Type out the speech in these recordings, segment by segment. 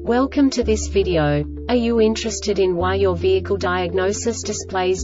Welcome to this video. Are you interested in why your vehicle diagnosis displays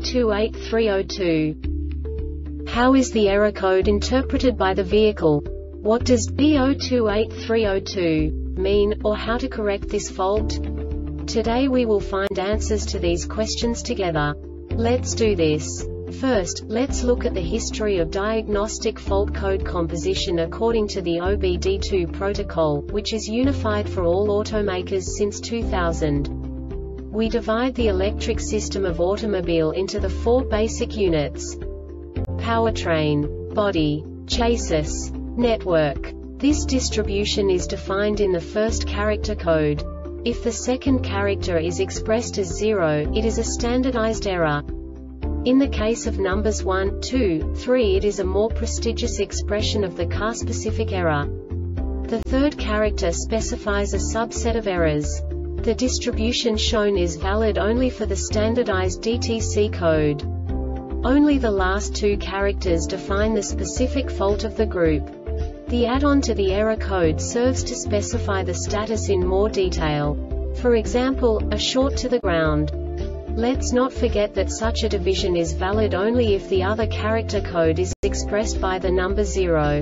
B028302? How is the error code interpreted by the vehicle? What does B028302 mean, or how to correct this fault? Today we will find answers to these questions together. Let's do this. First, let's look at the history of diagnostic fault code composition according to the OBD2 protocol, which is unified for all automakers since 2000. We divide the electric system of automobile into the four basic units: powertrain, body, chassis, network. This distribution is defined in the first character code. If the second character is expressed as 0, it is a standardized error. In the case of numbers 1, 2, 3, it is a more prestigious expression of the car-specific error. The third character specifies a subset of errors. The distribution shown is valid only for the standardized DTC code. Only the last two characters define the specific fault of the group. The add-on to the error code serves to specify the status in more detail. For example, a short to the ground. Let's not forget that such a division is valid only if the other character code is expressed by the number 0.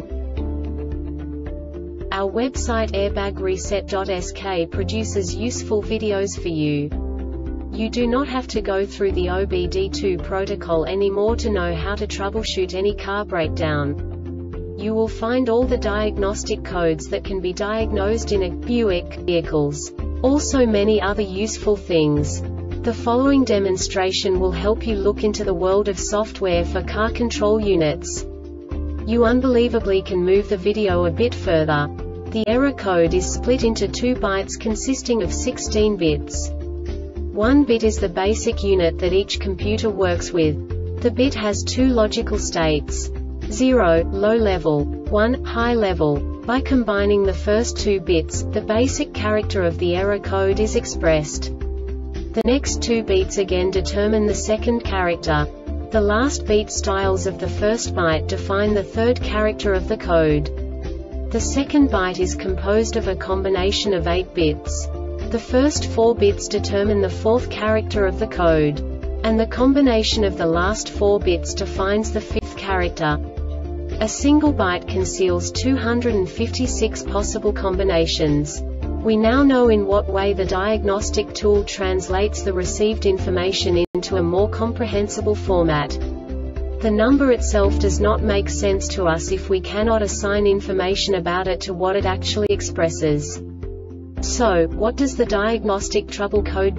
Our website airbagreset.sk produces useful videos for you. You do not have to go through the OBD2 protocol anymore to know how to troubleshoot any car breakdown. You will find all the diagnostic codes that can be diagnosed in a Buick vehicles. Also many other useful things. The following demonstration will help you look into the world of software for car control units. You unbelievably can move the video a bit further. The error code is split into 2 bytes consisting of 16 bits. 1 bit is the basic unit that each computer works with. The bit has 2 logical states: 0, low level, 1, high level. By combining the first 2 bits, the basic character of the error code is expressed. The next 2 beats again determine the second character. The last beat styles of the first byte define the third character of the code. The second byte is composed of a combination of 8 bits. The first 4 bits determine the fourth character of the code. And the combination of the last 4 bits defines the fifth character. A single byte conceals 256 possible combinations. We now know in what way the diagnostic tool translates the received information into a more comprehensible format. The number itself does not make sense to us if we cannot assign information about it to what it actually expresses. So, what does the diagnostic trouble code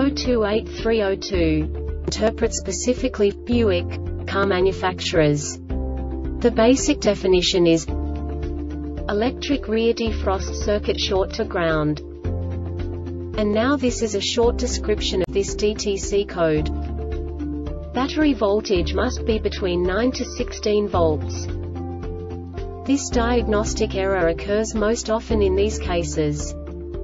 B028302 interpret specifically for Buick car manufacturers? The basic definition is electric rear defrost circuit short to ground. And now this is a short description of this DTC code. Battery voltage must be between 9 to 16 volts. This diagnostic error occurs most often in these cases.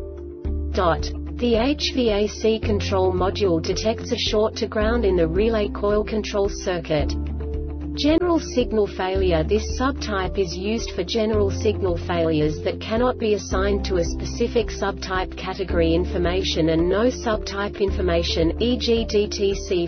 The HVAC control module detects a short to ground in the relay coil control circuit. General signal failure. This subtype is used for general signal failures that cannot be assigned to a specific subtype category information and no subtype information, e.g. DTC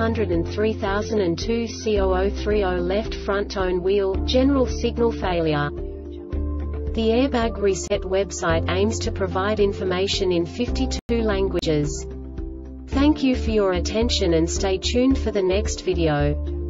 403002 C0030 left front tone wheel, general signal failure. The Airbag Reset website aims to provide information in 52 languages. Thank you for your attention and stay tuned for the next video.